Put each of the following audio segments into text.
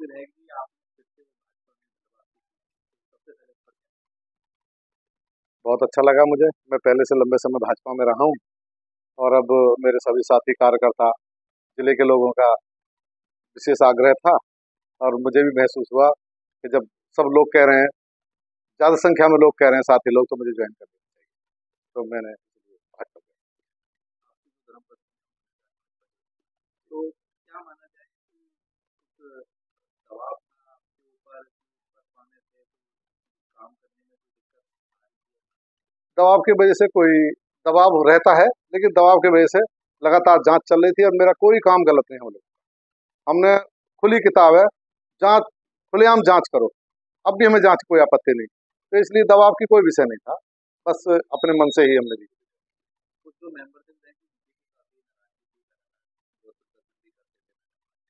रहेगी आप फिर से भाजपा में सबसे पहले बहुत अच्छा लगा मुझे। मैं पहले से लंबे समय भाजपा में रहा हूँ और अब मेरे सभी साथी कार्यकर्ता, जिले के लोगों का विशेष आग्रह था और मुझे भी महसूस हुआ कि जब सब लोग कह रहे हैं, ज्यादा संख्या में लोग कह रहे हैं, साथी लोग, तो मुझे ज्वाइन कर देना चाहिए। तो मैंने भाजपा ज्वाइन आपकी जो धर्म पत्नी है, तो क्या माना जाए कि कुछ दबाव था आपके ऊपर भाजपा में थे तो काम करने में कोई दिक्कत आ रही थी? किया। दबाव की वजह से कोई दबाव रहता है, लेकिन दबाव की वजह से लगातार जांच चल रही थी और मेरा कोई काम गलत नहीं हो रहा। हमने खुली किताब है, जांच, खुलेआम जांच करो। अब भी हमें जांच कोई आपत्ति नहीं, तो इसलिए दबाव की कोई विषय नहीं था। बस अपने मन से ही हमने दी। कुछ जो मेंबर थे उनकी काफी नाराजगी थी, जो प्रदर्शन भी करते थे,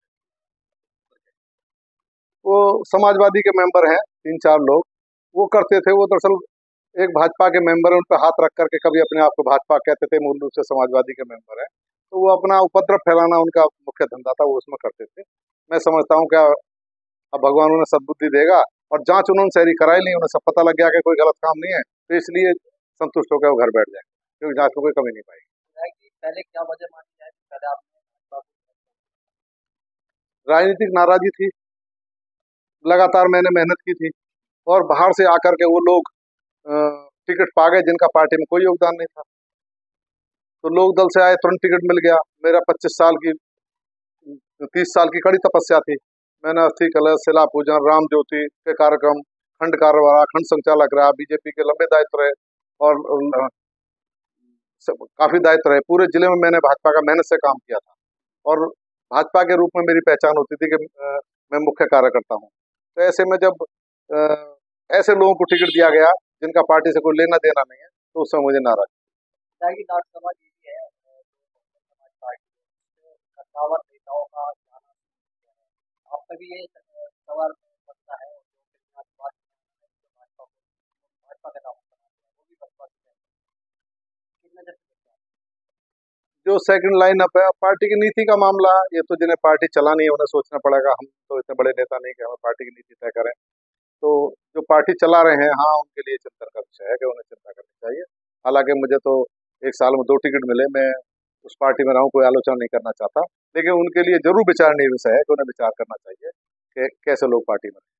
वो समाजवादी के मेंबर हैं, तीन चार लोग, वो करते थे। वो दरअसल एक भाजपा के मेंबर है, उन पर हाथ रख करके कभी अपने आप को भाजपा कहते थे, मूल रूप से समाजवादी के मेंबर हैं। तो वो अपना उपद्रव फैलाना उनका मुख्य धंधा था, वो उसमें करते थे। मैं समझता हूँ क्या, अब भगवान उन्हें सद्बुद्धि देगा। और जांच उन्होंने शहरी कराई नहीं, उन्हें सब पता लग गया कि कोई गलत काम नहीं है, तो इसलिए संतुष्ट होकर वो घर बैठ जाए, क्योंकि जांच में कोई कमी नहीं पाई। कि पहले क्या वजह मानी जाए कि पहले आपने भाजपा राजनीतिक नाराजगी थी, लगातार मैंने मेहनत की थी और बाहर से आकर के वो लोग अ, टिकट पा गए जिनका पार्टी में कोई योगदान नहीं था। तो लोक दल से आए, तुरंत टिकट मिल गया। मेरा 25 साल की, 30 साल की कड़ी तपस्या थी। मैंने अस्थि कलश, शिला पूजन, राम ज्योति के कार्यक्रम, खंड कार्यवाह, खंड संचालक रहा, बीजेपी के लंबे दायित्व रहे और काफी दायित्व रहे। पूरे जिले में मैंने भाजपा का मेहनत से काम किया था और भाजपा के रूप में मेरी पहचान होती थी कि मैं मुख्य कार्यकर्ता हूँ। तो ऐसे में जब ऐसे लोगों को टिकट दिया गया जिनका पार्टी से कोई लेना देना नहीं है, तो उस समय मुझे नाराज। जाएगी। लोकसभा जी भी है समाज पार्टी का दावा नेताओं का जाना आप पे भी ये सवाल बनता है जो कि आज बात भाजपा का दावा बनाते हैं वो भी बसपा से कितने देर से जो सेकंड लाइन अप है, पार्टी की नीति का मामला, ये तो जिन्हें पार्टी चलानी है उन्हें सोचना पड़ेगा। हम तो इतने बड़े नेता नहीं कि हमें पार्टी की नीति तय करें। तो जो पार्टी चला रहे हैं, हाँ, उनके लिए चिंतन का विषय है कि उन्हें चिंता करनी चाहिए। हालांकि मुझे तो एक साल में 2 टिकट मिले, मैं उस पार्टी में रहूं, कोई आलोचना नहीं करना चाहता, लेकिन उनके लिए जरूर विचारणीय विषय है कि उन्हें विचार करना चाहिए कि कैसे लोग पार्टी में रहें।